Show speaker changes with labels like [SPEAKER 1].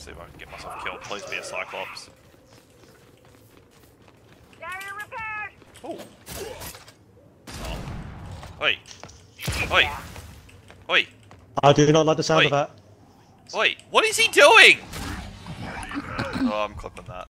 [SPEAKER 1] See if I can get myself killed. Please be a Cyclops. Oh. Oh. Oi. Oi. Oi.
[SPEAKER 2] I do not like the sound
[SPEAKER 1] Oi.
[SPEAKER 2] of that.
[SPEAKER 1] Oi. What is he doing? Oh, I'm clipping that.